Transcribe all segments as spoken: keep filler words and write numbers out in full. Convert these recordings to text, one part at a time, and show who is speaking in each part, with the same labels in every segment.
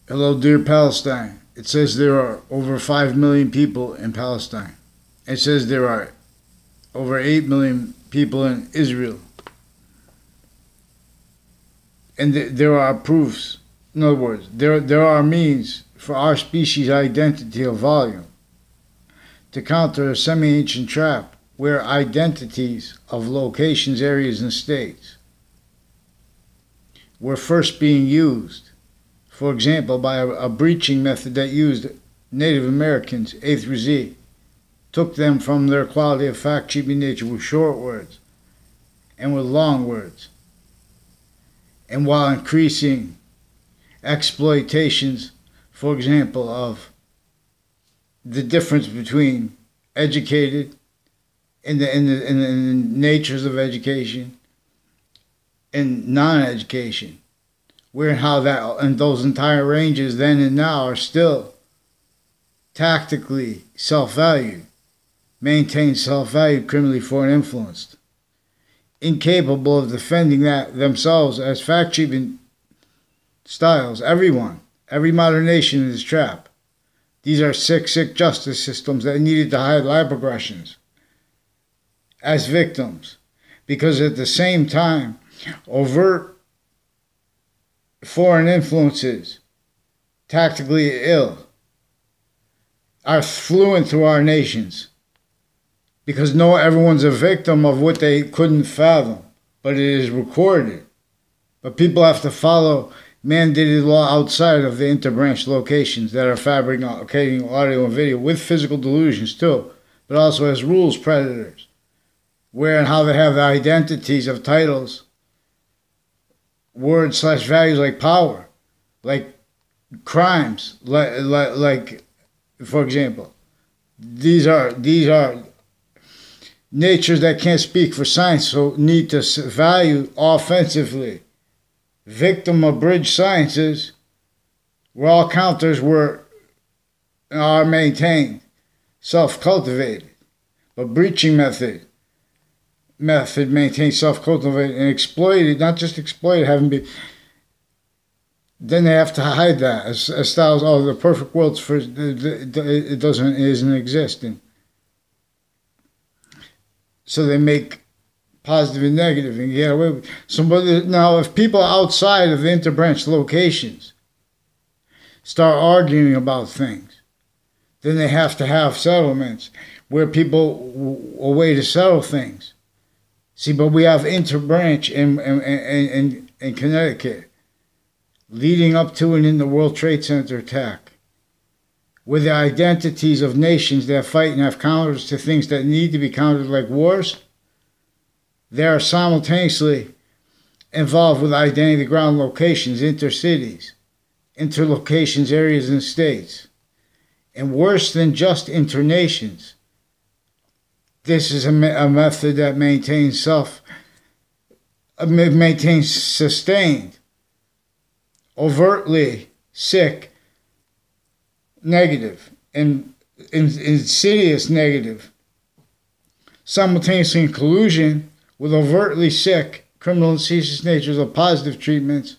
Speaker 1: Hello, dear Palestine. It says there are over five million people in Palestine. It says there are over eight million people in Israel. And th- there are proofs. In other words, there, there are means for our species' identity of volume to counter a semi-ancient trap where identities of locations, areas, and states were first being used. For example, by a, a breaching method that used Native Americans, A through Z, took them from their quality of fact cheaping nature with short words and with long words, and while increasing exploitations, for example, of the difference between educated in the, in the, in the, in the natures of education and non-education, where and how that and those entire ranges then and now are still tactically self-valued, maintained self-valued, criminally foreign influenced, incapable of defending that themselves as fact-cheaping styles. Everyone, every modern nation is trapped. These are sick, sick justice systems that needed to hide life progressions as victims, because at the same time, overt foreign influences, tactically ill, are fluent through our nations, because no, everyone's a victim of what they couldn't fathom, but it is recorded. But people have to follow mandated law outside of the interbranch locations that are fabricating audio and video with physical delusions too, but also as rules predators, where and how they have the identities of titles, words slash values like power, like crimes, like, like, like for example, these are these are natures that can't speak for science, so need to value offensively victim abridged sciences, where all counters were are maintained, self-cultivated, but breaching method method maintained, self-cultivated, and exploited, not just exploited, having been, then they have to hide that as, as styles, oh, the perfect world's for, it doesn't, it isn't existing. So they make positive and negative and get away with it. So, but now if people outside of the interbranch locations start arguing about things, then they have to have settlements where people, a way to settle things. See, but we have interbranch in, in, in, in, in Connecticut, leading up to and in the World Trade Center attack, with the identities of nations that fight and have counters to things that need to be countered like wars. They are simultaneously involved with identity ground locations, intercities, interlocations, areas, and states. And worse than just internations, this is a, me- a method that maintains self, uh, maintains sustained, overtly sick, negative, and in, insidious negative, simultaneously in collusion with overtly sick, criminal and seditious natures of positive treatments,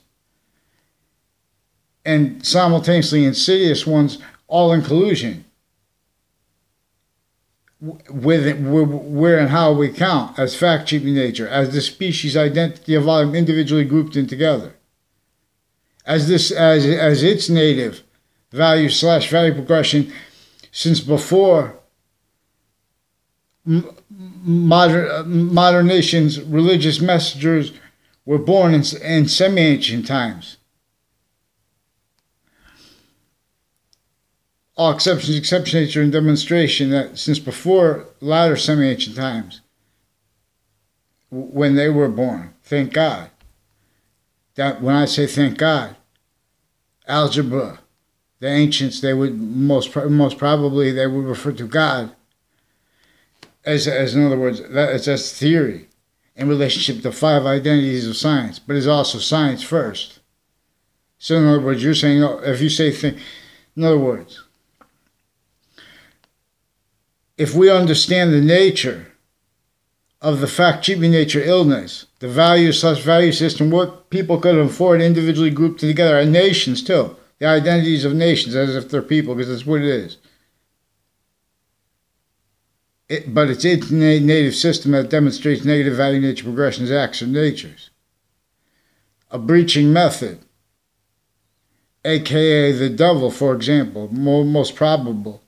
Speaker 1: and simultaneously insidious ones, all in collusion with it, where and how we count as fact-cheaping nature, as the species identity of volume individually grouped in together, as this as as its native value slash value progression since before modern modern nations' religious messengers were born in, in semi-ancient times. All exceptions, exception nature and demonstration that since before latter semi-ancient times, when they were born, thank God. That when I say thank God, algebra, the ancients, they would most most probably they would refer to God as as in other words that is as theory in relationship to five identities of science, but it's also science first. So in other words, you're saying if you say thing, in other words, if we understand the nature of the fact-cheaping nature illness, the value slash value system, what people could afford individually grouped together, and nations too, the identities of nations as if they're people, because that's what it is. It, but it's its native system that demonstrates negative value nature progressions, acts, or natures. A breaching method, aka the devil, for example, more, most probable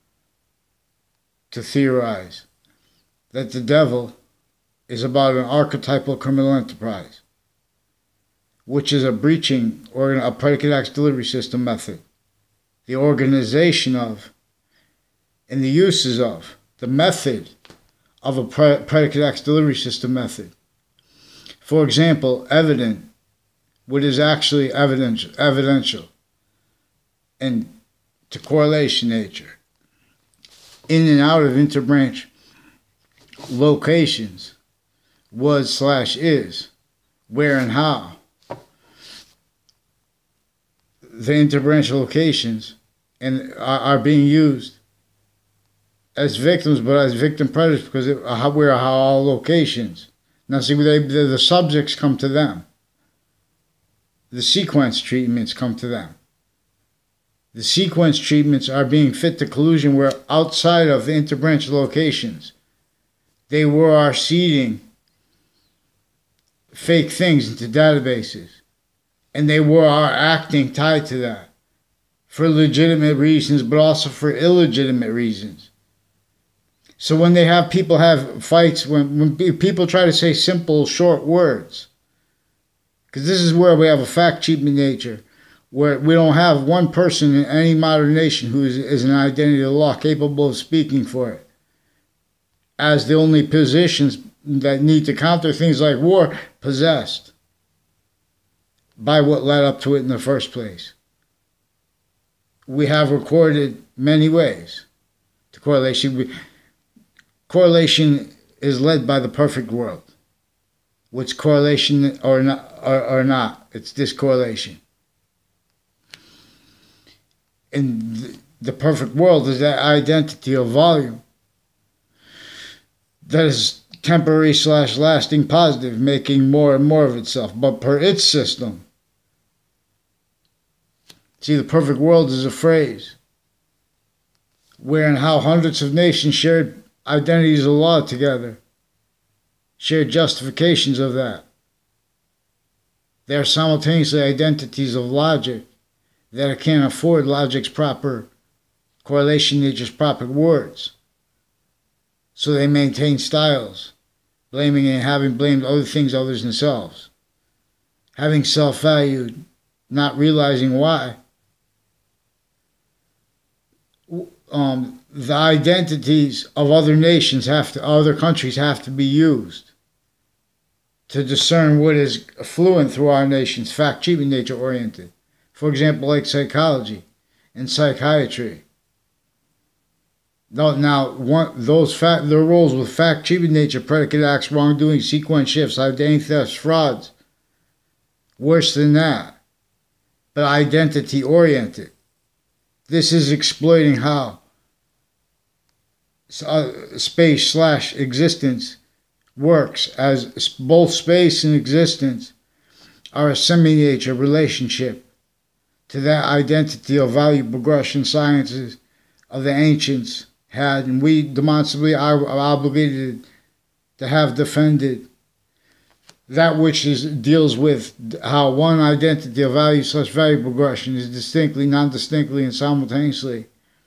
Speaker 1: to theorize that the devil is about an archetypal criminal enterprise, which is a breaching or a predicate acts delivery system method. The organization of and the uses of the method of a predicate acts delivery system method. For example, evident, what is actually evidential, evidential and to correlation nature. In and out of interbranch locations was slash is, where and how. The interbranch locations and are, are being used as victims, but as victim predators, because it, how, we're how all locations. Now see, they, the, the subjects come to them. The sequence treatments come to them. The sequence treatments are being fit to collusion where outside of the interbranch locations, they were are seeding fake things into databases. And they were are acting tied to that for legitimate reasons, but also for illegitimate reasons. So when they have people have fights, when, when people try to say simple, short words, because this is where we have a fact-cheating nature, where we don't have one person in any modern nation who is, is an identity of the law capable of speaking for it, as the only positions that need to counter things like war possessed by what led up to it in the first place. We have recorded many ways to correlation. Correlation is led by the perfect world. What's correlation or not, or, or not? It's discorrelation. And the perfect world is that identity of volume that is temporary slash lasting positive, making more and more of itself, but per its system. See, the perfect world is a phrase where and how hundreds of nations shared identities of law together, shared justifications of that. They are simultaneously identities of logic that can't afford logic's proper correlation nature's proper words. So they maintain styles, blaming and having blamed other things other than themselves, having self-valued, not realizing why. Um, the identities of other nations have to, other countries have to be used to discern what is fluent through our nations, fact-cheating nature-oriented. For example, like psychology and psychiatry. Now, now one, those fact, their roles with fact-cheating nature, predicate acts, wrongdoing, sequence shifts, identity thefts, frauds. Worse than that, but identity-oriented. This is exploiting how space slash existence works, as both space and existence are a semi-nature relationship to that identity of value progression sciences of the ancients had, and we demonstrably are obligated to have defended that which is deals with how one identity of value slash value progression is distinctly, non-distinctly, and simultaneously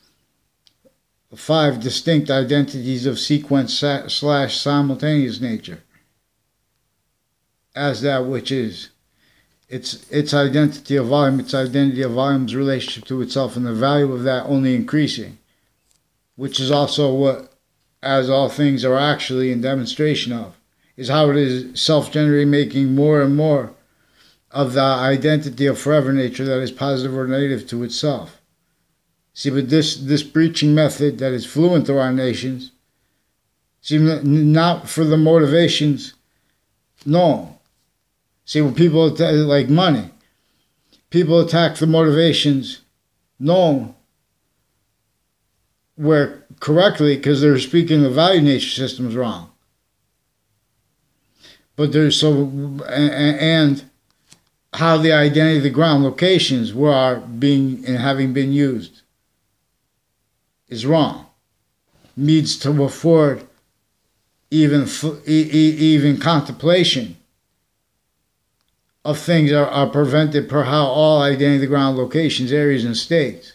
Speaker 1: five distinct identities of sequence slash simultaneous nature as that which is its its identity of volume, its identity of volume's relationship to itself, and the value of that only increasing, which is also what, as all things are actually in demonstration of, is how it is self-generating, making more and more of the identity of forever nature that is positive or negative to itself. See, but this, this breaching method that is fluent through our nations, see, not for the motivations, no. See, when people, like money, people attack the motivations, no, where correctly, because they're speaking the value nature systems wrong. But there's so, and how the identity of the ground locations were being and having been used is wrong. Needs to afford even even contemplation of things are, are prevented per how all identity of the ground locations, areas, and states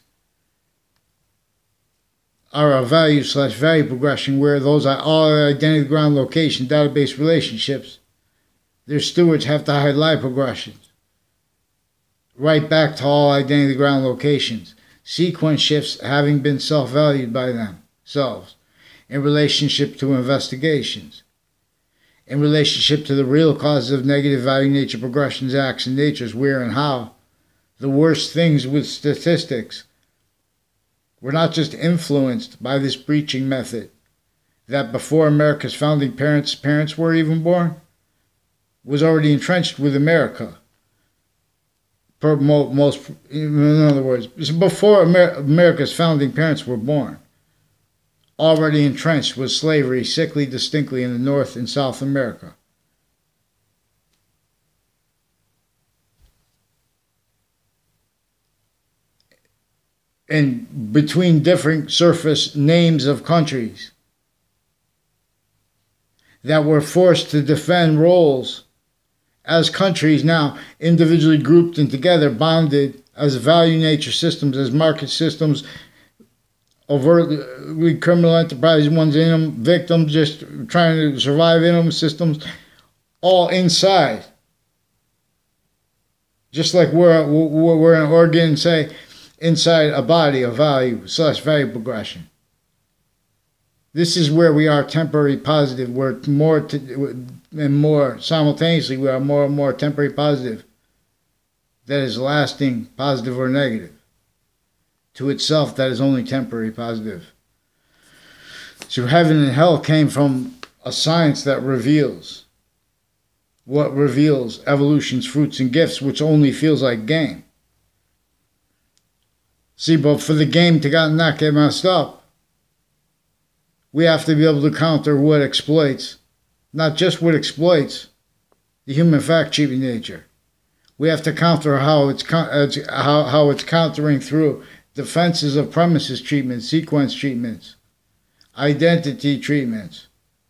Speaker 1: are a value slash value progression where those are all identity of the ground location database relationships, their stewards have to hide lie progressions right back to all identity of the ground locations, sequence shifts having been self-valued by themselves in relationship to investigations, in relationship to the real causes of negative value nature progressions, acts, and natures, where and how the worst things with statistics were not just influenced by this breaching method that before America's founding parents' parents were even born, was already entrenched with America. Per most, in other words, before Amer- America's founding parents were born, already entrenched with slavery, sickly distinctly in the North and South America. And between different surface names of countries that were forced to defend roles as countries now individually grouped and together, bonded as value nature systems, as market systems, overtly criminal enterprise ones in them, victims just trying to survive in them, systems, all inside. Just like we're, we're an organ, say, inside a body of value slash value progression. This is where we are temporary positive. We're more to, and more simultaneously, we are more and more temporary positive. That is lasting positive or negative. To itself, that is only temporary positive. So heaven and hell came from a science that reveals what reveals evolution's fruits and gifts, which only feels like game. See, but for the game to not get messed up, we have to be able to counter what exploits, not just what exploits, the human fact-cheating nature. We have to counter how it's how how it's countering through defenses of premises treatments, sequence treatments, identity treatments,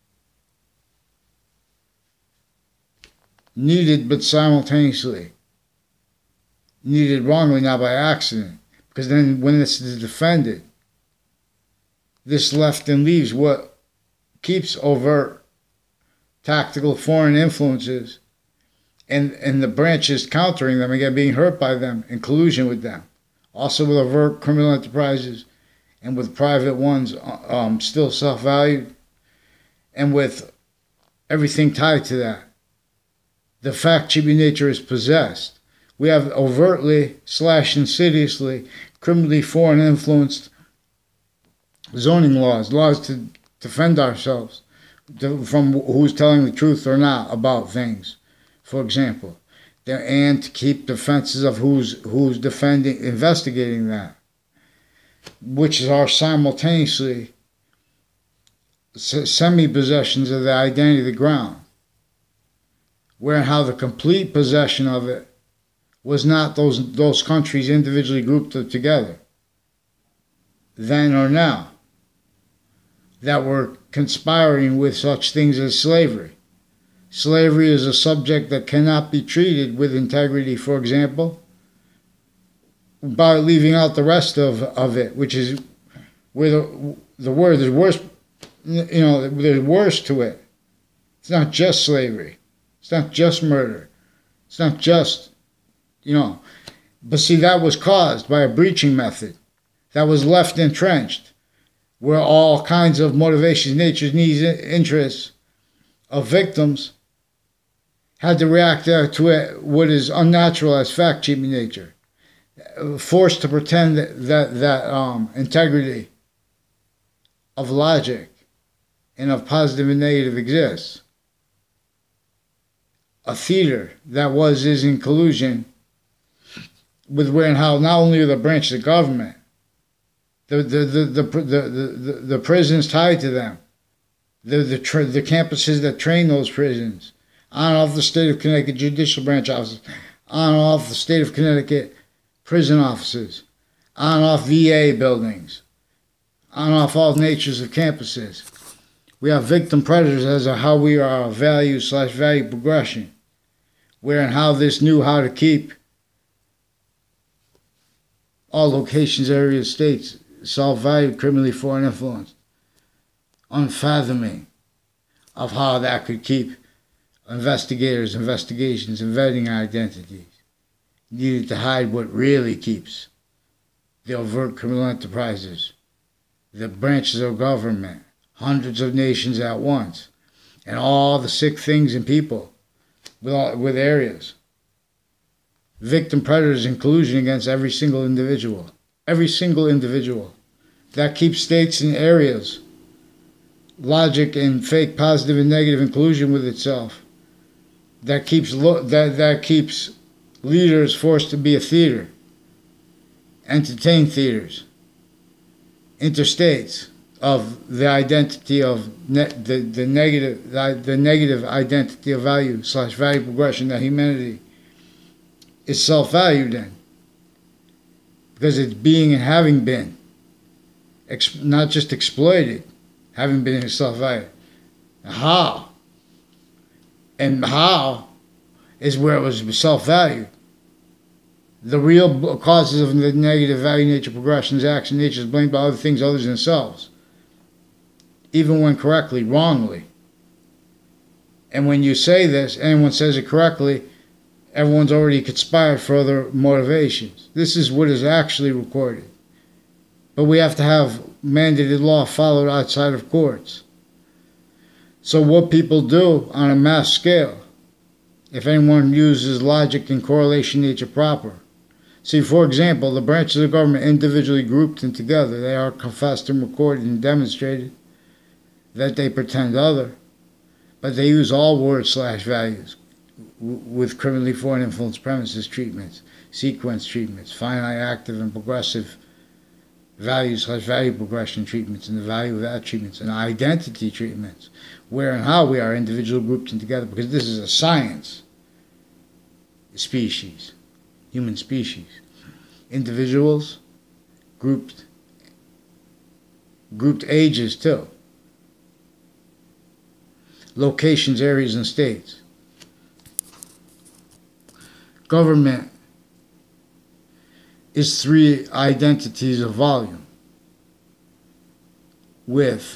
Speaker 1: needed but simultaneously, needed wrongly, not by accident, because then when it's defended, this left and leaves what keeps overt tactical foreign influences and, and the branches countering them and get being hurt by them in collusion with them. Also with overt criminal enterprises and with private ones um, still self-valued and with everything tied to that. The fact-cheating nature is possessed. We have overtly slash insidiously criminally foreign influenced zoning laws, laws to defend ourselves to, from who's telling the truth or not about things, for example, and to keep defenses of who's who's defending, investigating that, which are simultaneously semi-possessions of the identity of the ground, where and how the complete possession of it was not those those countries individually grouped together, then or now, that were conspiring with such things as slavery. Slavery is a subject that cannot be treated with integrity, for example, by leaving out the rest of, of it, which is where the, the word, there's worse, you know, there's worse to it. It's not just slavery. It's not just murder. It's not just, you know, but see, that was caused by a breaching method that was left entrenched, where all kinds of motivations, natures, needs, interests of victims had to react to it, what is unnatural as fact-cheating nature, forced to pretend that that, that um, integrity of logic and of positive and negative exists. A theater that was is in collusion with where and how not only the branches of government, The the, the, the, the, the, the prisons tied to them, the the, tra- the campuses that train those prisons, on off the state of Connecticut judicial branch offices, on and off the state of Connecticut prison offices, on and off V A buildings, on and off all natures of campuses. We have victim predators as to how we are value slash value progression, where and how this knew how to keep all locations, areas, states, self-valued, criminally foreign influenced, unfathoming of how that could keep investigators, investigations, and vetting identities. Needed to hide what really keeps the overt criminal enterprises, the branches of government, hundreds of nations at once, and all the sick things and people with, all, with areas. Victim predators in collusion against every single individual. Every single individual. That keeps states and areas. Logic and fake positive and negative in collusion with itself. That keeps lo- that, that keeps leaders forced to be a theater. Entertain theaters. Interstates of the identity of ne- the, the negative the, the negative identity of value slash value progression that humanity is self-valued in, because it's being and having been, ex- not just exploited, having been in self-valued. How? And how is where it was self-valued. The real causes of the negative value nature progressions, action nature is blamed by other things other than themselves, even when correctly, wrongly. And when you say this, anyone says it correctly, everyone's already conspired for other motivations. This is what is actually recorded. But we have to have mandated law followed outside of courts. So what people do on a mass scale, if anyone uses logic and correlation nature proper. See, for example, the branches of government individually grouped and together, they are confessed and recorded and demonstrated that they pretend other, but they use all words slash values with criminally foreign influence premises treatments, sequence treatments, finite, active, and progressive values slash value progression treatments, and the value of that treatments, and identity treatments, where and how we are individual grouped and together, because this is a science species, human species. Individuals, grouped, grouped ages too. Locations, areas, and states. Government is three identities of volume with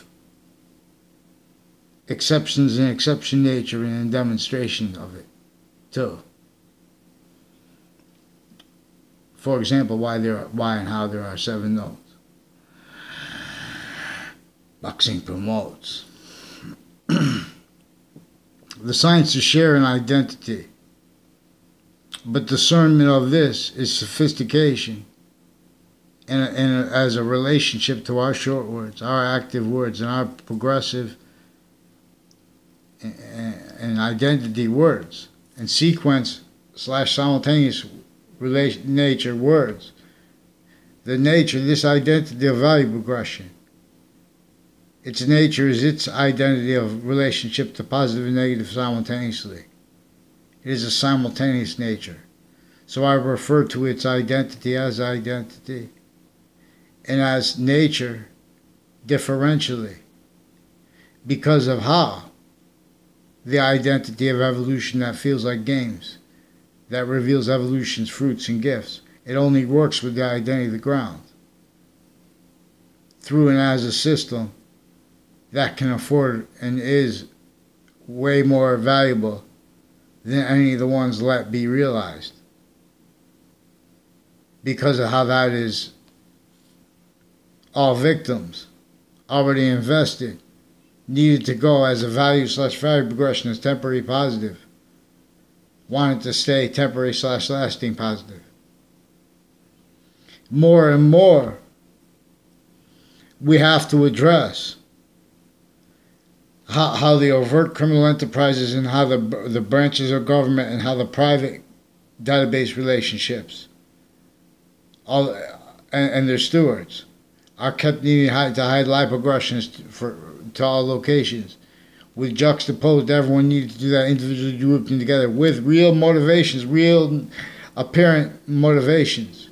Speaker 1: exceptions in exception nature and demonstration of it too. For example, why there are, why and how there are seven notes. Boxing promotes. The sciences share an identity, but discernment of this is sophistication, and, and as a relationship to our short words, our active words, and our progressive and, and identity words, and sequence slash simultaneous relation nature words. The nature, this identity of value progression. Its nature is its identity of relationship to positive and negative simultaneously. It is a simultaneous nature. So I refer to its identity as identity and as nature differentially because of how the identity of evolution that feels like games, that reveals evolution's fruits and gifts. It only works with the identity of the ground. Through and as a system that can afford and is way more valuable than any of the ones let be realized, because of how that is all victims already invested, needed to go as a value slash value progression as temporary positive, wanted to stay temporary slash lasting positive. More and more we have to address How, how the overt criminal enterprises and how the the branches of government and how the private database relationships, all and, and their stewards, are kept needing to hide live progressions for to all locations, with juxtaposed everyone needing to do that individually grouped together with real motivations, real apparent motivations,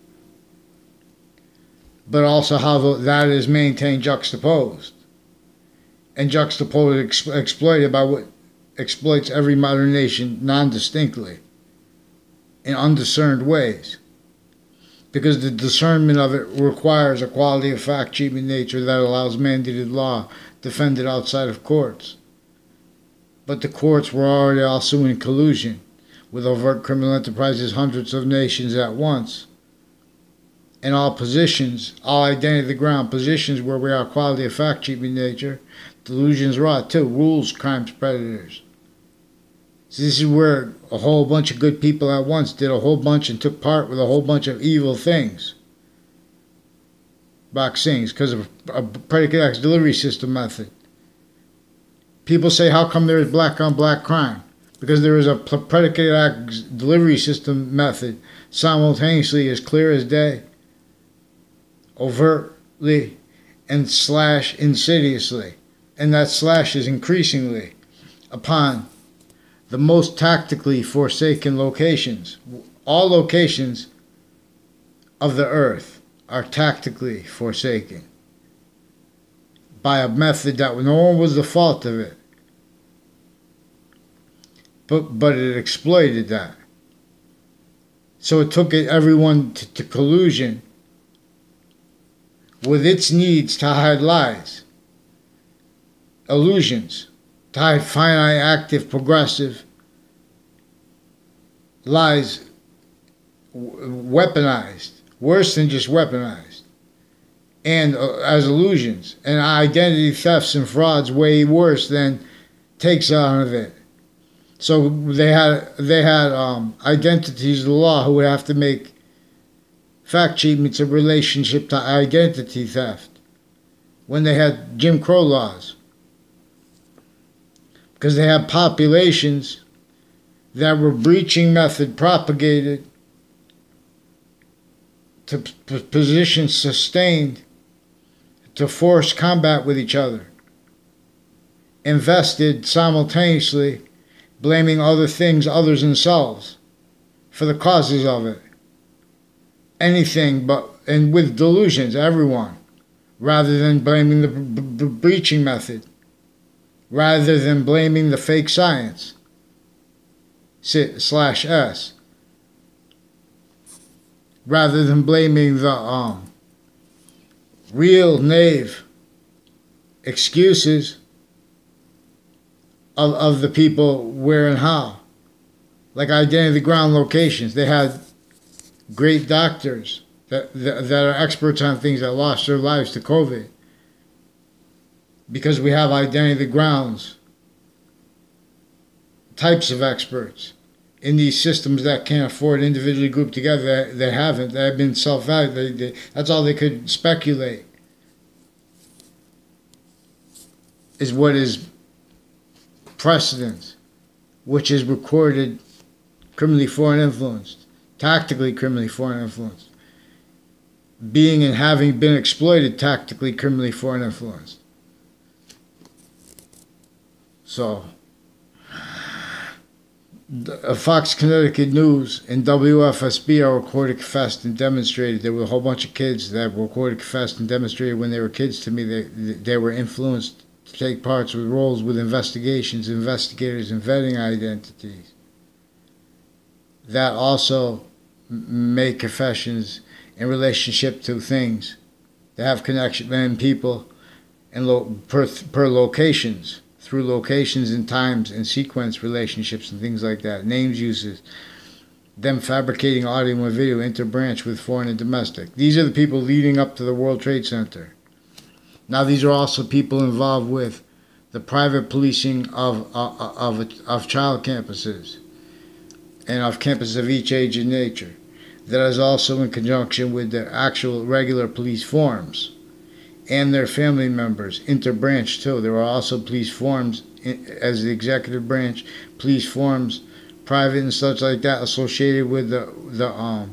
Speaker 1: but also how that is maintained juxtaposed, and juxtaposed, ex- exploited by what exploits every modern nation non-distinctly, in undiscerned ways, because the discernment of it requires a quality of fact treatment nature that allows mandated law defended outside of courts. But the courts were already also in collusion with overt criminal enterprises, hundreds of nations at once, and all positions, all identity of the ground positions where we are quality of fact treatment nature, delusions wrought too, rules, crimes, predators. So this is where a whole bunch of good people at once did a whole bunch and took part with a whole bunch of evil things. Vaccines, because of a predicate acts delivery system method. People say, how come there is black on black crime? Because there is a predicate acts delivery system method simultaneously as clear as day, overtly, and slash insidiously. And that slash is increasingly upon the most tactically forsaken locations. All locations of the earth are tactically forsaken by a method that no one was the fault of it, but but it exploited that. So it took it, everyone to, to collusion with its needs to hide lies, illusions, to hide finite, active, progressive lies, weaponized, worse than just weaponized, and uh, as illusions, and identity thefts and frauds way worse than takes out of it. So they had they had um, identities of the law who would have to make fact treatments in relationship to identity theft when they had Jim Crow laws, because they had populations that were breaching method propagated to p- positions sustained to force combat with each other, invested simultaneously blaming other things, others themselves, for the causes of it. Anything but, and with delusions, everyone, rather than blaming the b- b- breaching method, rather than blaming the fake science, slash S, rather than blaming the um, real knave excuses of, of the people where and how. Like identity of the ground locations. They had great doctors that, that, that are experts on things that lost their lives to COVID. Because we have identity of the grounds, types of experts in these systems that can't afford individually grouped together. They, they haven't. They have been self-valued. They, they, that's all they could speculate. Is what is precedent, which is recorded criminally foreign influenced, tactically criminally foreign influenced, being and having been exploited tactically criminally foreign influenced. So, Fox Connecticut News and W F S B are recorded, confessed, and demonstrated. There were a whole bunch of kids that were recorded, confessed, and demonstrated when they were kids to me. They, they were influenced to take parts with roles with investigations, investigators, and vetting identities that also make confessions in relationship to things that have connection and people and lo- per, per locations, through locations and times and sequence relationships and things like that, names, uses, them fabricating audio and video interbranch with foreign and domestic. These are the people leading up to the World Trade Center. Now, these are also people involved with the private policing of uh, of of child campuses and of campuses of each age and nature. That is also in conjunction with the actual regular police forms and their family members, interbranch too. There are also police forms as the executive branch, police forms, private and such like that, associated with the the um,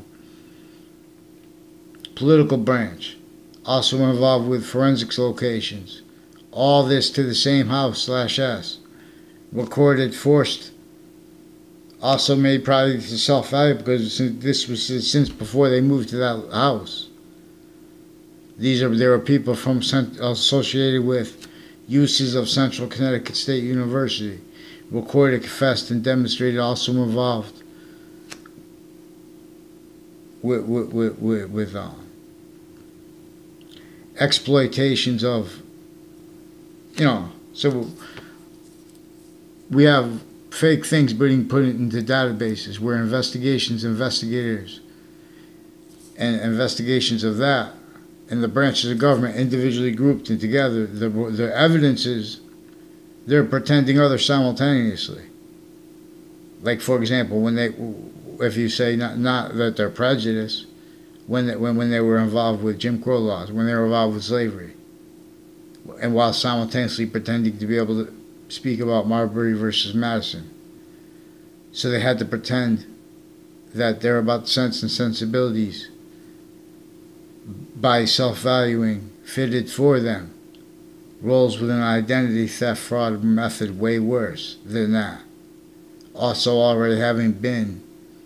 Speaker 1: political branch. Also involved with forensics locations. All this to the same house slash S. Recorded, forced Also made probably to self-value because this was since before they moved to that house. These are there are people from associated with uses of Central Connecticut State University, recorded, confessed, and demonstrated also involved with with with, with, with um, exploitations of, you know, so we have fake things being put into databases where investigations, investigators, and investigations of that, and the branches of government individually grouped and together, the, the evidence is they're pretending other simultaneously. Like, for example, when they, if you say not, not that they're prejudiced, when, they, when, when they were involved with Jim Crow laws, when they were involved with slavery, and while simultaneously pretending to be able to speak about Marbury versus Madison. So they had to pretend that they're about sense and sensibilities by self-valuing fitted for them roles with an identity theft fraud method way worse than that. Also already having been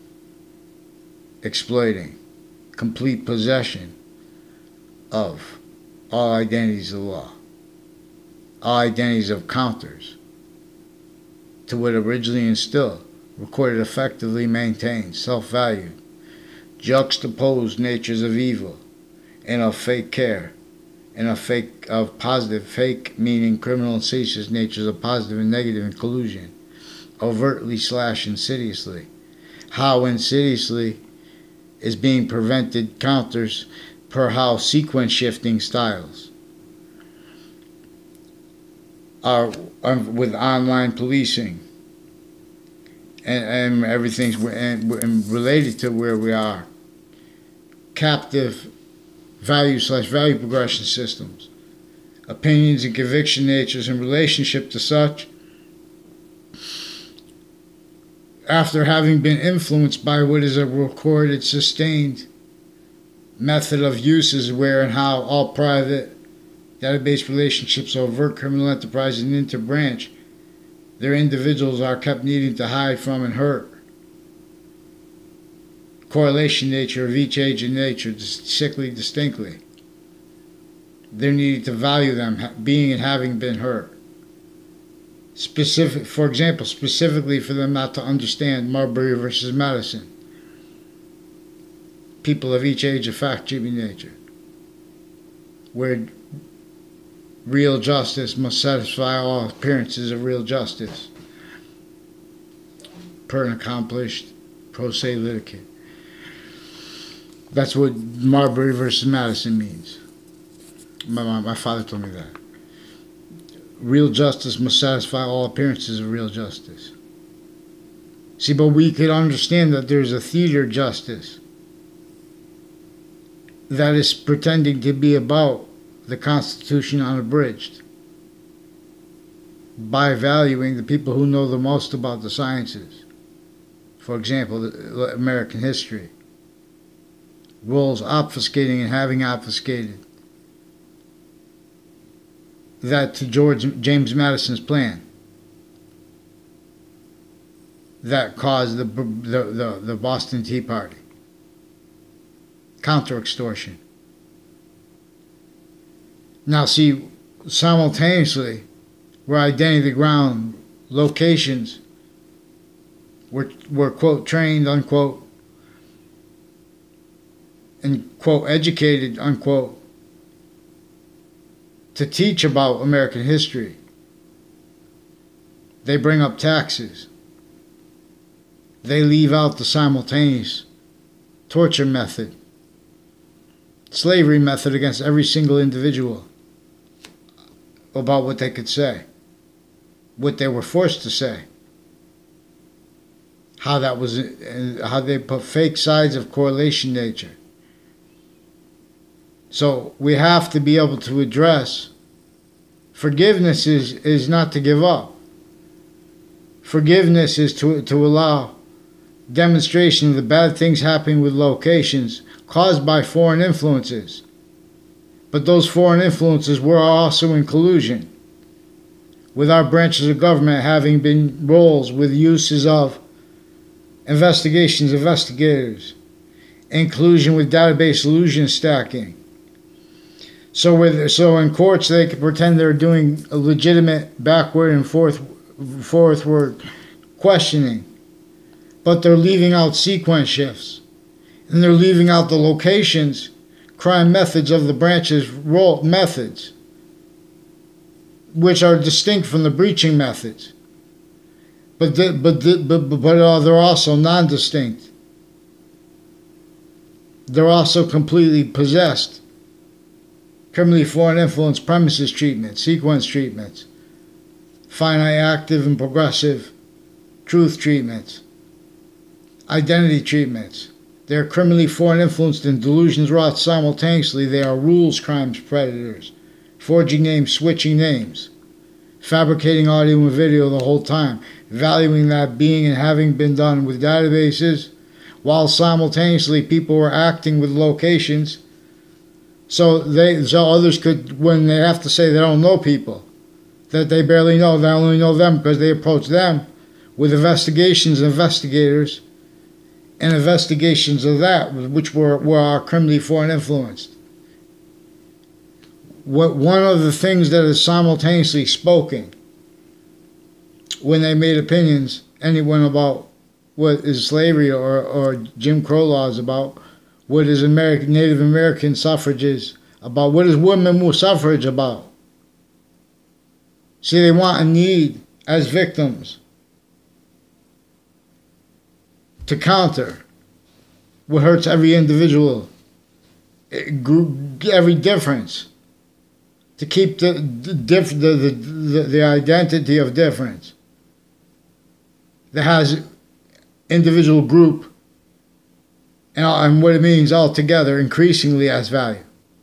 Speaker 1: exploiting complete possession of all identities of law, all identities of counters to what originally instilled, recorded, effectively maintained, self-valued, juxtaposed natures of evil and of fake care, and of fake of positive, fake meaning criminal and seditious natures of positive and negative and collusion, overtly slash insidiously. How insidiously is being prevented counters per how sequence shifting styles are, are with online policing and, and everything's and, and related to where we are. Captive value slash value progression systems, opinions and conviction natures in relationship to such, after having been influenced by what is a recorded, sustained method of uses where and how all private database relationships, overt criminal enterprise, and interbranch, their individuals are kept needing to hide from and hurt. Correlation nature of each agent nature, sickly distinctly. They're needing to value them being and having been hurt. Specific, for example, specifically for them not to understand Marbury versus Madison. People of each age of fact, Jimmy nature, where real justice must satisfy all appearances of real justice, per an accomplished pro se litigant. That's what Marbury versus Madison means. My, my, my father told me that. Real justice must satisfy all appearances of real justice. See, but we could understand that there's a theater justice that is pretending to be about the Constitution unabridged by valuing the people who know the most about the sciences. For example, the American history. Roles obfuscating and having obfuscated that to George James Madison's plan that caused the the, the, the Boston Tea Party. Counter-extortion. Now see, simultaneously, where identity ground locations were, were quote, trained, unquote, and, quote, educated, unquote, to teach about American history. They bring up taxes. They leave out the simultaneous torture method, slavery method against every single individual about what they could say, what they were forced to say, how that was, how they put fake sides of correlation nature. So we have to be able to address forgiveness is, is not to give up. Forgiveness is to, to allow demonstration of the bad things happening with locations caused by foreign influences. But those foreign influences were also in collusion with our branches of government having been roles with uses of investigations, investigators, inclusion with database illusion stacking. So with so in courts they can pretend they're doing a legitimate backward and forth forthward questioning, but they're leaving out sequence shifts, and they're leaving out the locations, crime methods of the branch's role methods, which are distinct from the breaching methods. But the, but the, but but uh, they're also non-distinct. They're also completely possessed. Criminally foreign influence premises treatment, sequence treatments, finite active and progressive truth treatments, identity treatments. They are criminally foreign influenced and delusions wrought simultaneously. They are rules crimes predators, forging names, switching names, fabricating audio and video the whole time, valuing that being and having been done with databases, while simultaneously people were acting with locations. So they, so others could, when they have to say they don't know people, that they barely know, they only know them because they approach them with investigations, investigators, and investigations of that, which were, were our criminally foreign influenced. What, one of the things that is simultaneously spoken when they made opinions, anyone about what is slavery or, or Jim Crow laws about, what is American, Native American suffrages about, what is women suffrage about. See, they want and need, as victims, to counter what hurts every individual, every difference, to keep the the, the, the, the identity of difference that has individual group and, and what it means altogether increasingly has value.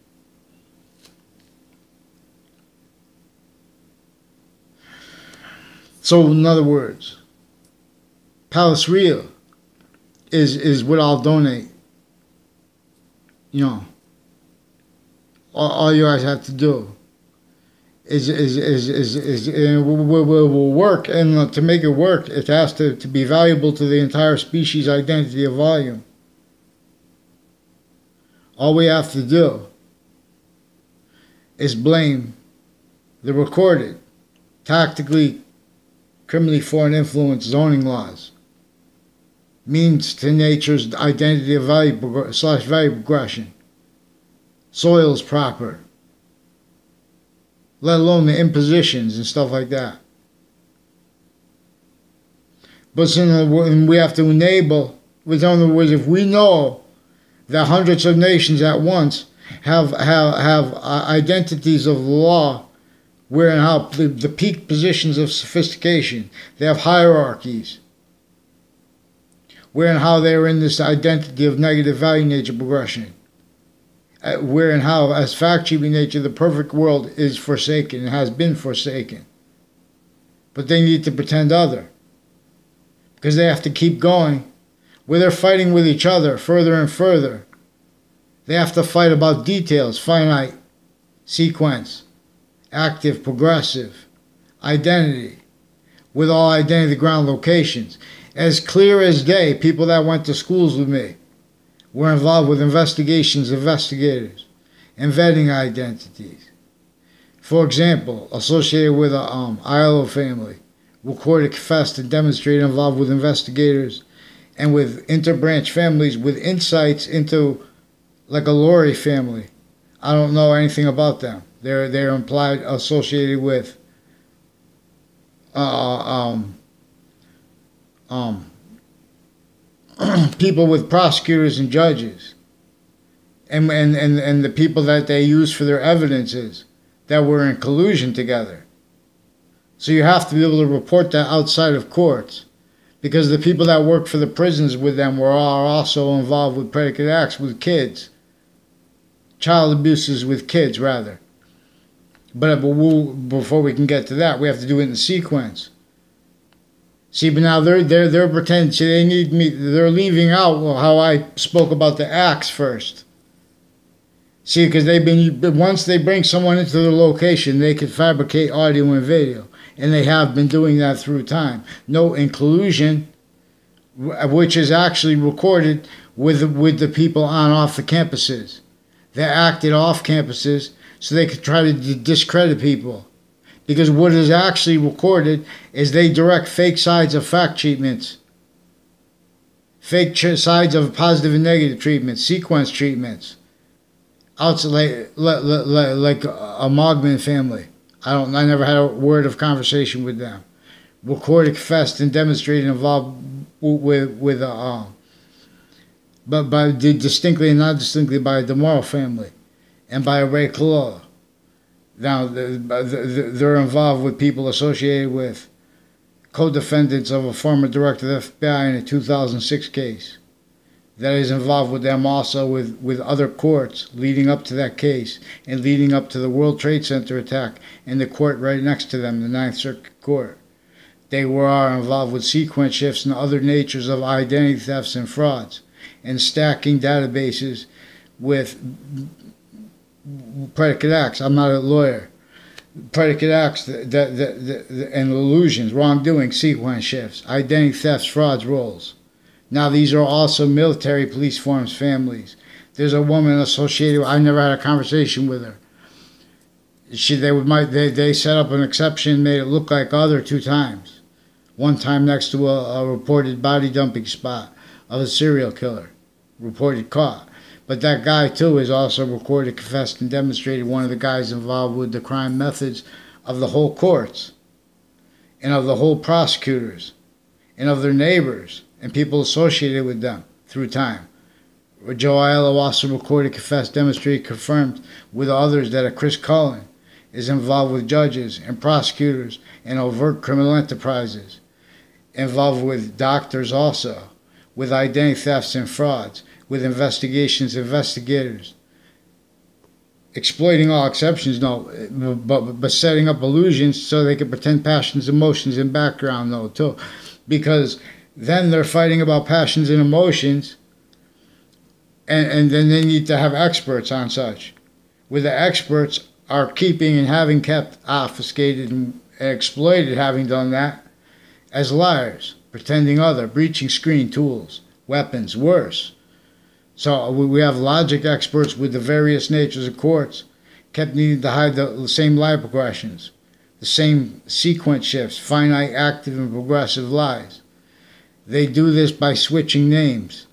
Speaker 1: So in other words, Palace Real is is what I'll donate. You know, all, all you guys have to do is is is is, is, is will, will, will work, and to make it work, it has to, to be valuable to the entire species identity of volume. All we have to do is blame the recorded, tactically, criminally foreign influence zoning laws, means to nature's identity of value slash value progression, soils proper, let alone the impositions and stuff like that. But we have to enable, with other words, if we know that hundreds of nations at once have have have identities of law, where and how the, the peak positions of sophistication, they have hierarchies, where and how they are in this identity of negative value nature progression, uh, where and how as fact-keeping nature the perfect world is forsaken and has been forsaken, but they need to pretend other, because they have to keep going. Where they're fighting with each other further and further, they have to fight about details, finite, sequence, active, progressive, identity, with all identity ground locations. As clear as day, people that went to schools with me were involved with investigations, investigators, and vetting identities. For example, associated with a um, I L O family, recorded, confessed, and demonstrated involved with investigators and with interbranch families with insights into, like a Lori family. I don't know anything about them. They're they're implied associated with uh, um, um, people with prosecutors and judges, and, and and and the people that they use for their evidences that were in collusion together. So you have to be able to report that outside of courts, because the people that work for the prisons with them were all also involved with predicate acts with kids, child abuses with kids rather. But, but we'll, before we can get to that, we have to do it in sequence. See, but now they're they're they're pretending. See, they need me. They're leaving out how I spoke about the acts first. See, because they've been once they bring someone into their location, they can fabricate audio and video, and they have been doing that through time. No inclusion which is actually recorded with the, with the people on off the campuses. They acted off campuses so they could try to discredit people. Because what is actually recorded is they direct fake sides of fact treatments, fake ch- sides of positive and negative treatments, sequence treatments. Outside, like, like, like a Mogman family. I don't. I never had a word of conversation with them. Recorded, confessed, and demonstrated involved with with a, uh, but by distinctly and not distinctly by the Morrow family, and by a Ray Claw. Now they're involved with people associated with co-defendants of a former director of the F B I in a two thousand six case. That is involved with them also with, with other courts leading up to that case and leading up to the World Trade Center attack in the court right next to them, the Ninth Circuit Court. They were are involved with sequence shifts and other natures of identity thefts and frauds and stacking databases with predicate acts. I'm not a lawyer. Predicate acts that, that, that, that, and illusions, wrongdoing, sequence shifts, identity thefts, frauds, roles. Now, these are also military police forms families. There's a woman associated with, I never had a conversation with her. She, they, would, might, they, they set up an exception, made it look like other two times. One time next to a, a reported body dumping spot of a serial killer, reported caught. But that guy, too, is also recorded, confessed, and demonstrated one of the guys involved with the crime methods of the whole courts and of the whole prosecutors and of their neighbors and people associated with them through time. Joe Aiello also recorded, confessed, demonstrated, confirmed with others that a Chris Cullen is involved with judges and prosecutors and overt criminal enterprises, involved with doctors also, with identity thefts and frauds, with investigations, investigators, exploiting all exceptions, no, but, but setting up illusions so they can pretend passions, emotions, and background, no, too. Because then they're fighting about passions and emotions, and, and then they need to have experts on such. Where the experts are keeping and having kept obfuscated and exploited, having done that, as liars, pretending other, breaching screen tools, weapons, worse. So we have logic experts with the various natures of courts kept needing to hide the same lie progressions, the same sequence shifts, finite, active, and progressive lies. They do this by switching names.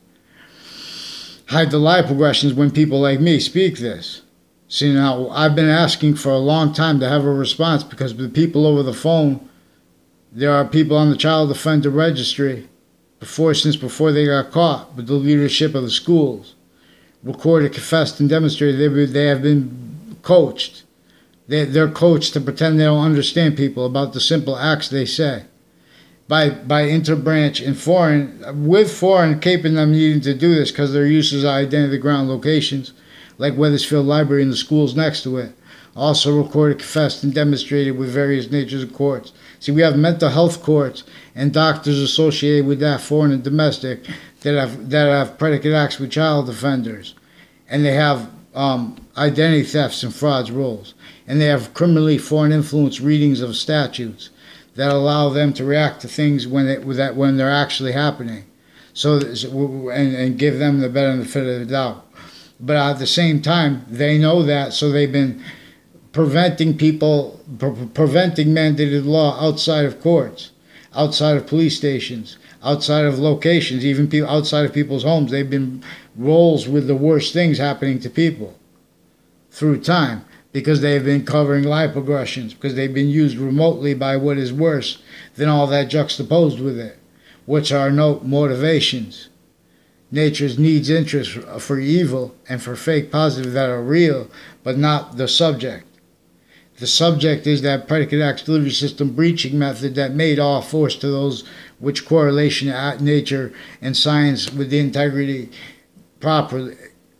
Speaker 1: Hide the lie progressions when people like me speak this. See, now, I've been asking for a long time to have a response because the people over the phone, there are people on the child offender registry before, since before they got caught, with the leadership of the schools, recorded, confessed, and demonstrated they, they have been coached. They, they're coached to pretend they don't understand people about the simple acts they say. By by interbranch and foreign, with foreign caping them needing to do this because their uses of identity ground locations, like Weathersfield Library and the schools next to it, also recorded, confessed, and demonstrated with various natures of courts. See, we have mental health courts and doctors associated with that, foreign and domestic, that have that have predicate acts with child offenders, and they have um, identity thefts and frauds roles, and they have criminally foreign influence readings of statutes that allow them to react to things when it, that when they're actually happening, so and, and give them the benefit of the doubt. But at the same time, they know that, so they've been preventing people, pre- preventing mandated law outside of courts, outside of police stations, outside of locations, even people outside of people's homes. They've been roles with the worst things happening to people through time, because they've been covering lie progressions, because they've been used remotely by what is worse than all that juxtaposed with it, which are no motivations. Nature's needs, interests for evil and for fake positive that are real, but not the subject. The subject is that predicate acts delivery system breaching method that made all force to those which correlation at nature and science with the integrity properly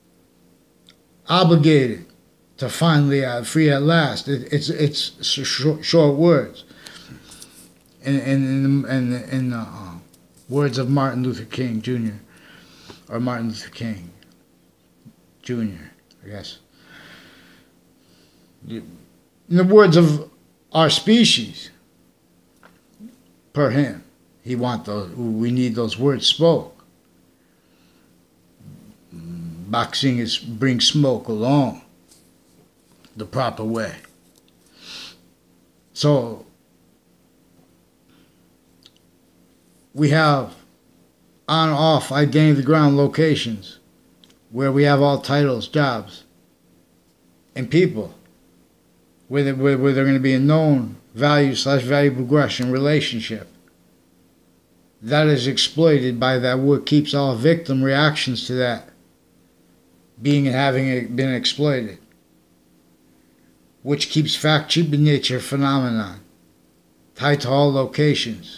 Speaker 1: obligated to finally uh, free at last. It, it's it's short, short words. In in in in the uh, words of Martin Luther King Junior or Martin Luther King Junior, I guess. In the words of our species, per him, He want those. We need those words spoke. Boxing is bring smoke along the proper way. So we have on-off identity-ground locations where we have all titles, jobs, and people, where, they, where, where they're going to be a known value slash value progression relationship that is exploited by that what keeps all victim reactions to that being and having it been exploited, which keeps fact cheap in nature phenomenon tied to all locations,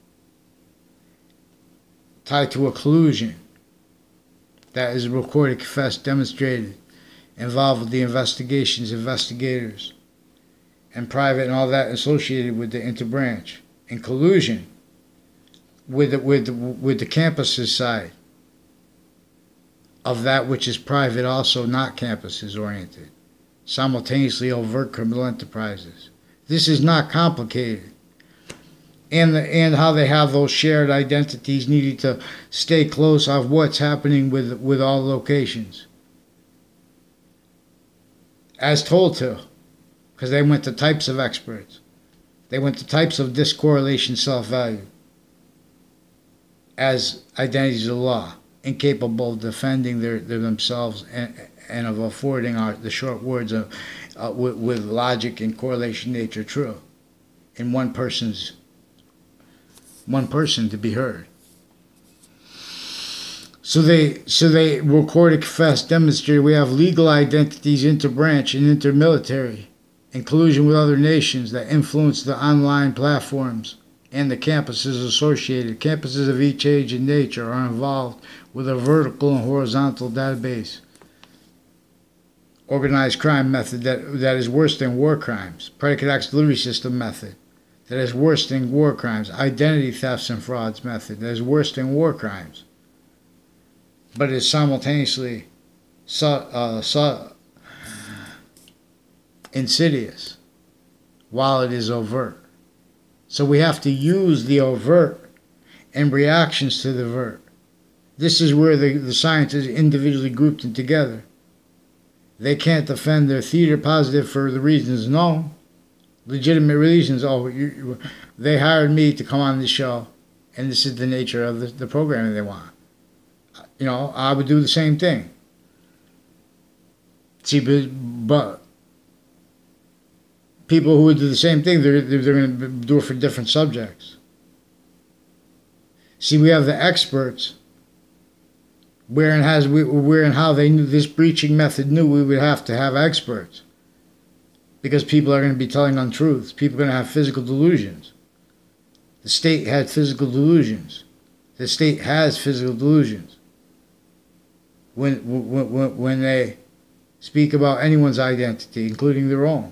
Speaker 1: tied to a collusion that is recorded, confessed, demonstrated, involved with the investigations, investigators, and private and all that associated with the interbranch, in collusion with the, with the, with the campuses side of that which is private, also not campuses oriented, simultaneously overt criminal enterprises. This is not complicated. And, the, and how they have those shared identities needing to stay close of what's happening with, with all locations. As told to, because they went to types of experts. They went to types of discorrelation self-value as identities of law, incapable of defending their, their themselves and, and of affording our, the short words of, uh, with, with logic and correlation nature true in one person's one person to be heard. So they so they recorded, confessed, demonstrated we have legal identities interbranch and intermilitary in collusion with other nations that influence the online platforms and the campuses associated. Campuses of each age and nature are involved with a vertical and horizontal database. Organized crime method that, that is worse than war crimes. Predicate acts delivery system method that is worse than war crimes. Identity thefts and frauds method that is worse than war crimes. But is simultaneously su uh, su insidious while it is overt. So we have to use the overt and reactions to the overt. This is where the, the science is individually grouped in together. They can't defend their theater positive for the reasons known. Legitimate reasons. Oh, you, you, they hired me to come on the show, and this is the nature of the, the programming they want. You know, I would do the same thing. See, but, but people who would do the same thing, they're, they're, they're going to do it for different subjects. See, we have the experts, where and, has we, where and how they knew this breaching method knew we would have to have experts. Because people are going to be telling untruths. People are going to have physical delusions. The state had physical delusions. The state has physical delusions. When, when, when they speak about anyone's identity, including their own.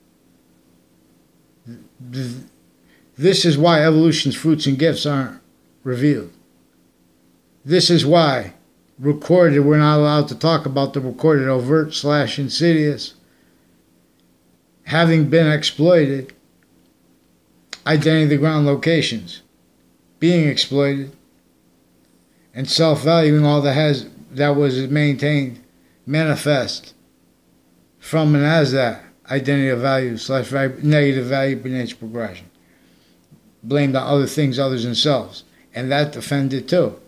Speaker 1: This is why evolution's fruits and gifts aren't revealed. This is why recorded, we're not allowed to talk about the recorded overt slash insidious, having been exploited, identity of the ground locations, being exploited, and self-valuing all that has that was maintained, manifest from and as that identity of value slash negative value nature progression, blamed on other things others themselves, and that offended too,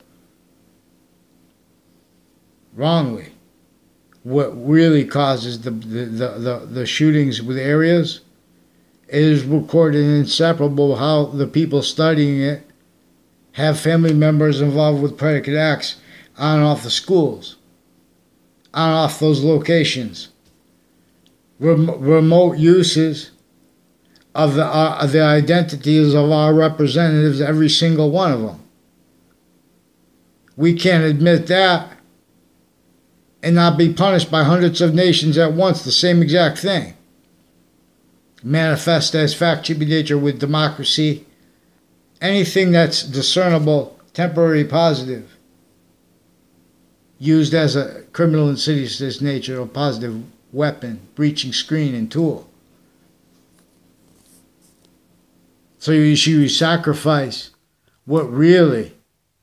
Speaker 1: wrongly. What really causes the the, the, the, the shootings with areas is recorded and inseparable how the people studying it have family members involved with predicate acts on and off the schools, on and off those locations. Rem remote uses of the, uh, of the identities of our representatives, every single one of them. We can't admit that and not be punished by hundreds of nations at once, the same exact thing. Manifest as fact should be nature with democracy. Anything that's discernible, temporary, positive, used as a criminal insidious nature or positive weapon, breaching screen and tool. So you, you sacrifice what really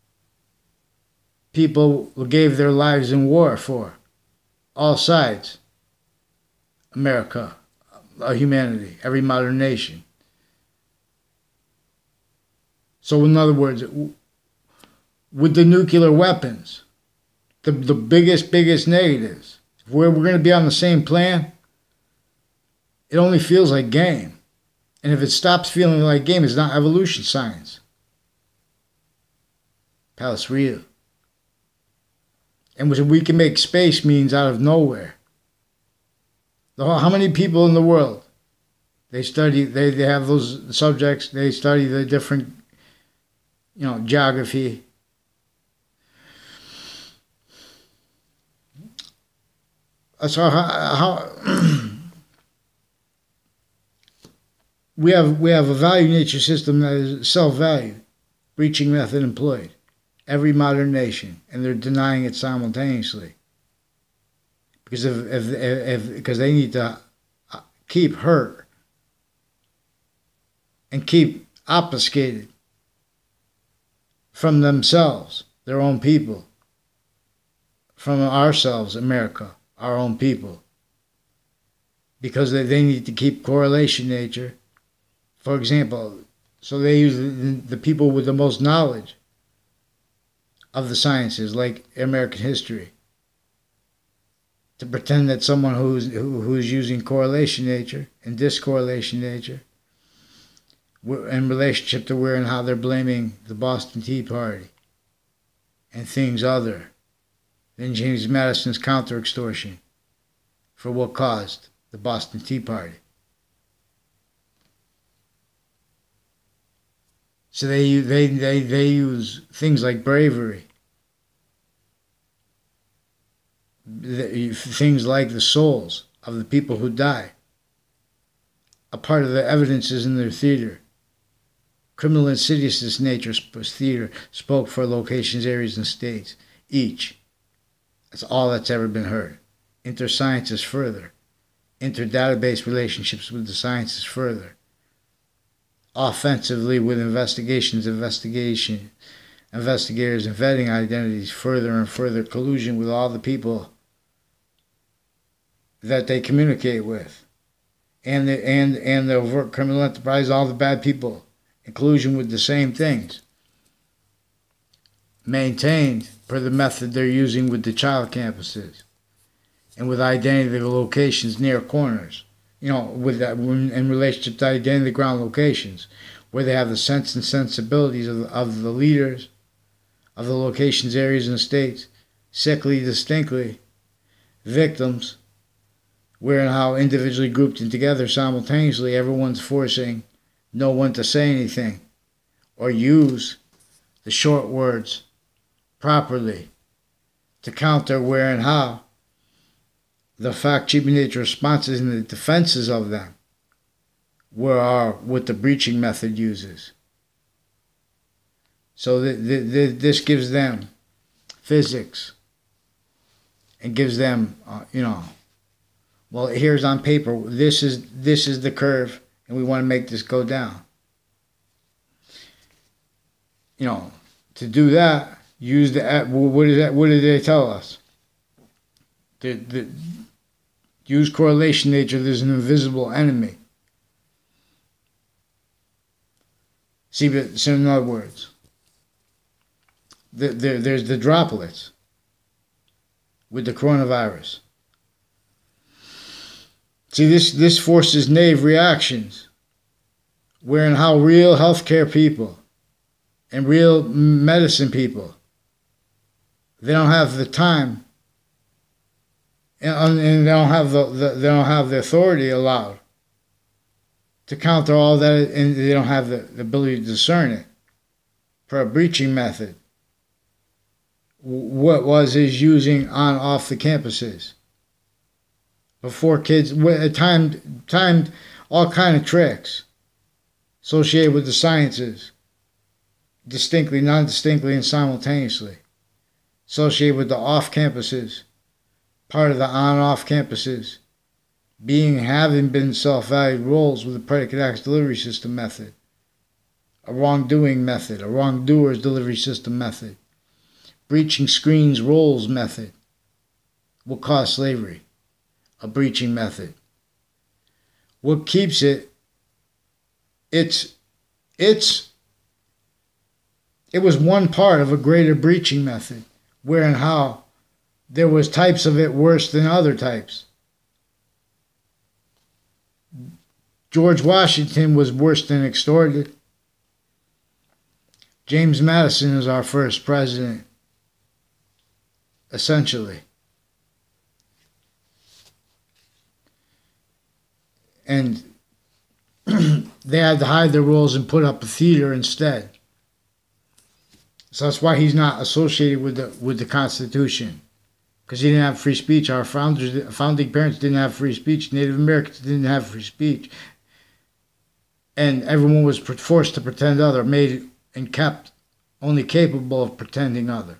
Speaker 1: people gave their lives in war for. All sides. America, humanity, every modern nation. So in other words, with the nuclear weapons, the, the biggest, biggest negatives, if we're, we're going to be on the same plan, it only feels like game. And if it stops feeling like game, it's not evolution science. Pal, it's real. And we can make space means out of nowhere. How many people in the world, they study, they, they have those subjects, they study the different, you know, geography. So how, how we have we have a value nature system that is self-value, breaching method employed, every modern nation, and they're denying it simultaneously. Because if, if, if because they need to keep hurt and keep obfuscated from themselves, their own people, from ourselves, America, our own people, because they, they need to keep correlation nature. For example, so they use the, the people with the most knowledge of the sciences, like American history, to pretend that someone who's who, who's using correlation nature and discorrelation nature in relationship to where and how they're blaming the Boston Tea Party and things other than James Madison's counter-extortion for what caused the Boston Tea Party. So they they they they use things like bravery, things like the souls of the people who die. A part of the evidence is in their theater. Criminal insidiousness nature theater spoke for locations, areas, and states, each. That's all that's ever been heard. Inter-sciences further. Inter-database relationships with the sciences further. Offensively with investigations, investigation, investigators and vetting identities further and further collusion with all the people that they communicate with. And the, and, and the overt criminal enterprise, all the bad people. Inclusion with the same things. Maintained per the method they're using with the child campuses. And with identity locations near corners. You know, with that in relationship to identity ground locations, where they have the sense and sensibilities of, of the leaders of the locations, areas, and states, sickly, distinctly, victims, where and how individually grouped and together simultaneously, everyone's forcing no one to say anything or use the short words properly to counter where and how the fact cheap nature responses and the defenses of them were are what the breaching method uses. So th- th- th- this gives them physics and gives them, uh, you know, well, here's on paper, this is this is the curve, and we want to make this go down. You know, to do that, use the, what is that? What did they tell us? The, the, use correlation nature, there's an invisible enemy. See, but so in other words, the, the, there's the droplets with the coronavirus. See, this, this forces naive reactions, where and how real healthcare people and real medicine people, they don't have the time and, and they don't have the, the they don't have the authority allowed to counter all that, and they don't have the, the ability to discern it for a breaching method. What was is using on off the campuses before kids timed timed all kind of tricks associated with the sciences, distinctly, non-distinctly, and simultaneously associated with the off campuses, part of the on-off campuses, being having been self-valued roles with the predicate acts delivery system method, a wrongdoing method, a wrongdoer's delivery system method. Breaching screens roles method will cause slavery, a breaching method. What keeps it, it's, it's, it was one part of a greater breaching method, where and how there was types of it worse than other types. George Washington was worse than extorted. James Madison is our first president, essentially. And they had to hide their roles and put up a theater instead. So that's why he's not associated with the with the Constitution, because he didn't have free speech. Our founders, founding parents didn't have free speech. Native Americans didn't have free speech, and everyone was forced to pretend other, made and kept only capable of pretending other.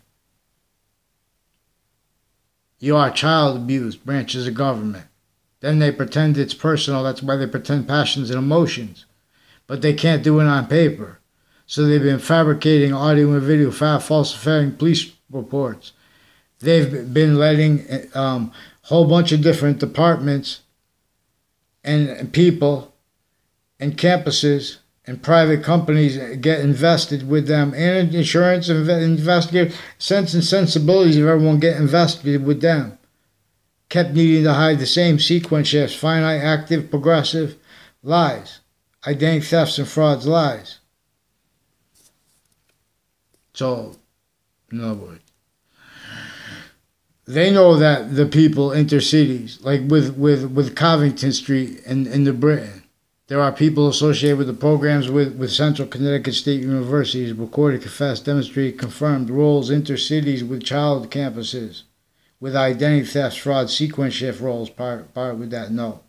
Speaker 1: You are child abuse, branches of government. Then they pretend it's personal. That's why they pretend passions and emotions. But they can't do it on paper. So they've been fabricating audio and video, falsifying police reports. They've been letting a um, whole bunch of different departments and people and campuses and private companies get invested with them, and insurance and investigative sense and sensibilities of everyone get invested with them. Kept needing to hide the same sequence shifts, finite, active, progressive, lies, identity thefts and frauds, lies. So, in other words, they know that the people intercities, like with, with, with Covington Street in, in the Britain, there are people associated with the programs with, with Central Connecticut State Universities, recorded, confessed, demonstrated, confirmed roles, intercities with child campuses, with identity theft, fraud, sequence shift roles, part, part with that, no.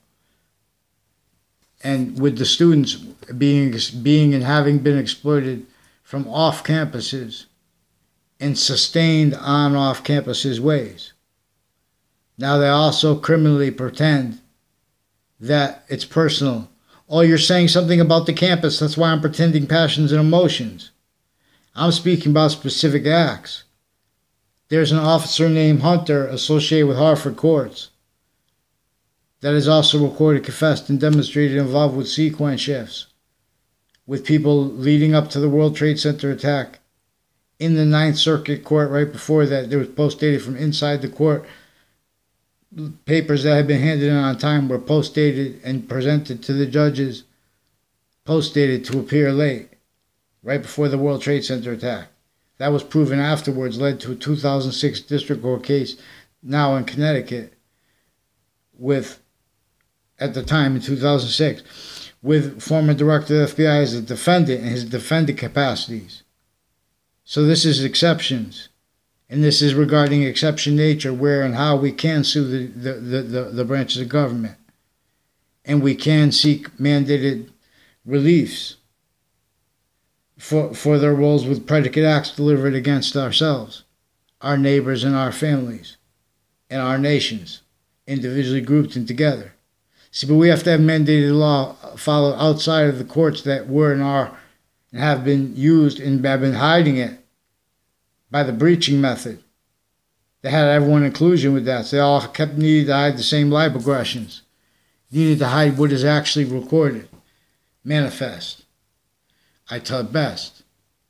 Speaker 1: And with the students being, being and having been exploited from off campuses in sustained on-off campuses ways. Now they also criminally pretend that it's personal. Oh, you're saying something about the campus, that's why I'm pretending passions and emotions. I'm speaking about specific acts. There's an officer named Hunter associated with Hartford courts that is also recorded, confessed, and demonstrated involved with sequence shifts, with people leading up to the World Trade Center attack. In the Ninth Circuit Court right before that, there was post-dated from inside the court. Papers that had been handed in on time were post-dated and presented to the judges, post-dated to appear late, right before the World Trade Center attack. That was proven afterwards, led to a two thousand six district court case now in Connecticut with, at the time in two thousand six, with former director of the F B I as a defendant in his defendant capacities. So this is exceptions. And this is regarding exception nature, where and how we can sue the, the, the, the, the branches of government. And we can seek mandated reliefs for, for their roles with predicate acts delivered against ourselves, our neighbors and our families, and our nations, individually grouped and together. See, but we have to have mandated law followed outside of the courts that were and are and have been used and have been hiding it by the breaching method. They had everyone in inclusion with that. So they all kept needing to hide the same lie progressions. Needed to hide what is actually recorded, manifest. I tell it best.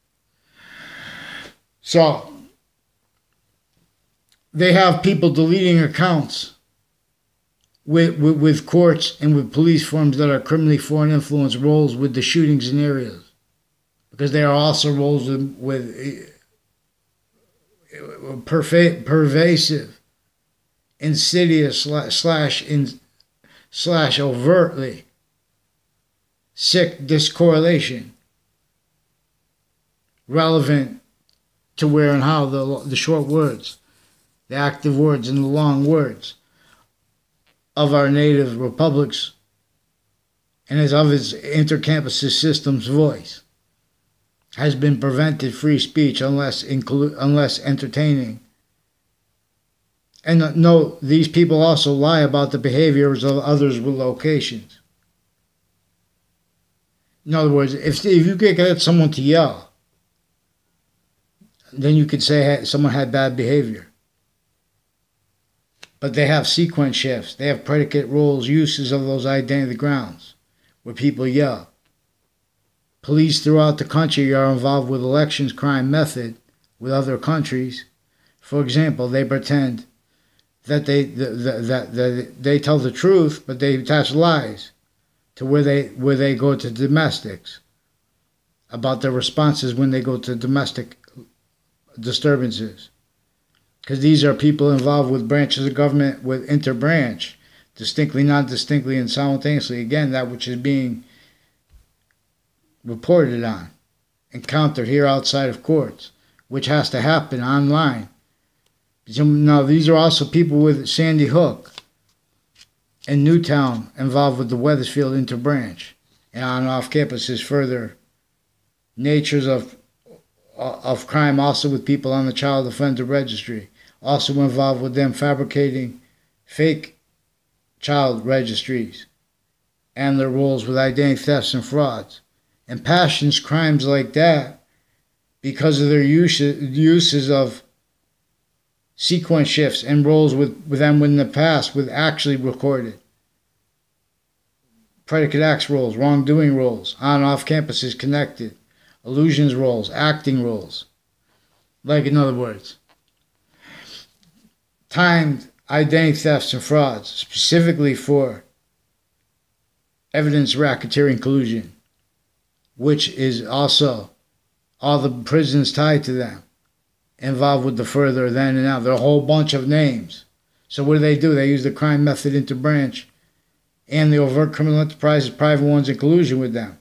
Speaker 1: So they have people deleting accounts with, with, with courts and with police firms that are criminally foreign influence roles with the shootings in areas. Because they are also roles with, with perva- pervasive, insidious slash in, slash overtly sick discorrelation relevant to where and how the the short words, the active words and the long words of our native republics and as of its intercampus system's voice has been prevented free speech unless inclu- unless entertaining. And no, these people also lie about the behaviors of others with locations. In other words, if, if you could get someone to yell, then you could say hey, someone had bad behavior. But they have sequence shifts. They have predicate roles, uses of those identity grounds, where people yell. Police throughout the country are involved with elections crime method with other countries. For example, they pretend that they that, that, that they tell the truth, but they attach lies to where they where they go to domestics about their responses when they go to domestic disturbances. Because these are people involved with branches of government, with interbranch, distinctly, non-distinctly, and simultaneously. Again, that which is being reported on, encountered here outside of courts, which has to happen online. Now, these are also people with Sandy Hook and Newtown involved with the Wethersfield interbranch, and on off campuses further natures of of crime, also with people on the child offender registry, also involved with them fabricating fake child registries and their roles with identity thefts and frauds. And passions, crimes like that, because of their uses, uses of sequence shifts and roles with, with them in the past with actually recorded predicate acts roles, wrongdoing roles, on and off campuses connected, illusions roles, acting roles. Like, in other words, timed identity thefts and frauds, specifically for evidence racketeering collusion, which is also all the prisons tied to them, involved with the further then and now. There are a whole bunch of names. So what do they do? They use the crime method interbranch and the overt criminal enterprises, private ones, in collusion with them,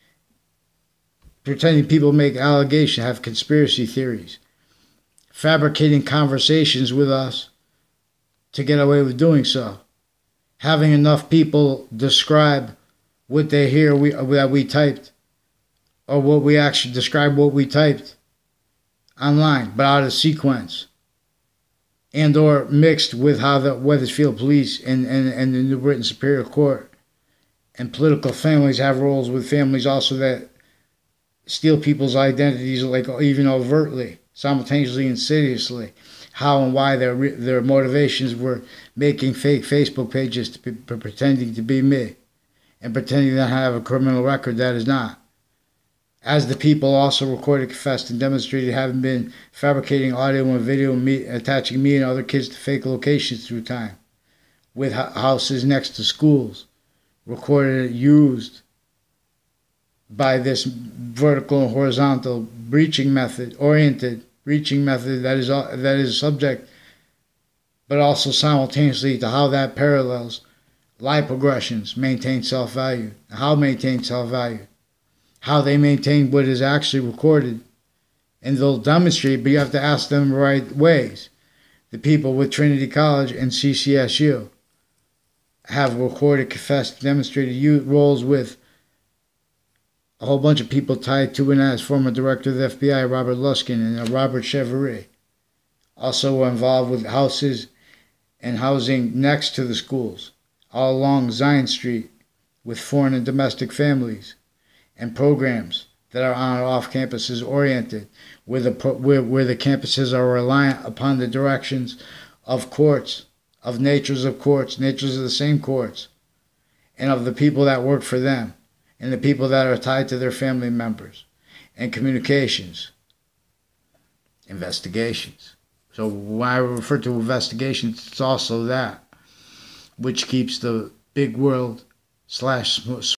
Speaker 1: pretending people make allegations, have conspiracy theories, fabricating conversations with us to get away with doing so, having enough people describe what they hear we, that we typed, or what we actually describe what we typed online, but out of sequence, and or mixed with how the Wethersfield Police and, and, and the New Britain Superior Court and political families have roles with families also that steal people's identities, like even overtly, simultaneously, insidiously, how and why their their motivations were making fake Facebook pages to be, pretending to be me and pretending to have a criminal record that is not. As the people also recorded, confessed, and demonstrated having been fabricating audio and video, me, attaching me and other kids to fake locations through time, with houses next to schools, recorded, used by this vertical and horizontal breaching method, oriented breaching method that is that is subject, but also simultaneously to how that parallels lie progressions, maintain self-value, how maintain self-value, how they maintain what is actually recorded, and they'll demonstrate, but you have to ask them the right ways. The people with Trinity College and C C S U have recorded, confessed, demonstrated roles with a whole bunch of people tied to and as former director of the F B I, Robert Luskin, and Robert Chevrolet, also involved with houses and housing next to the schools, all along Zion Street, with foreign and domestic families, and programs that are on or off campuses oriented, where the where, where the campuses are reliant upon the directions of courts, of natures of courts, natures of the same courts, and of the people that work for them, and the people that are tied to their family members, and communications, investigations. So when I refer to investigations, it's also that which keeps the big world slash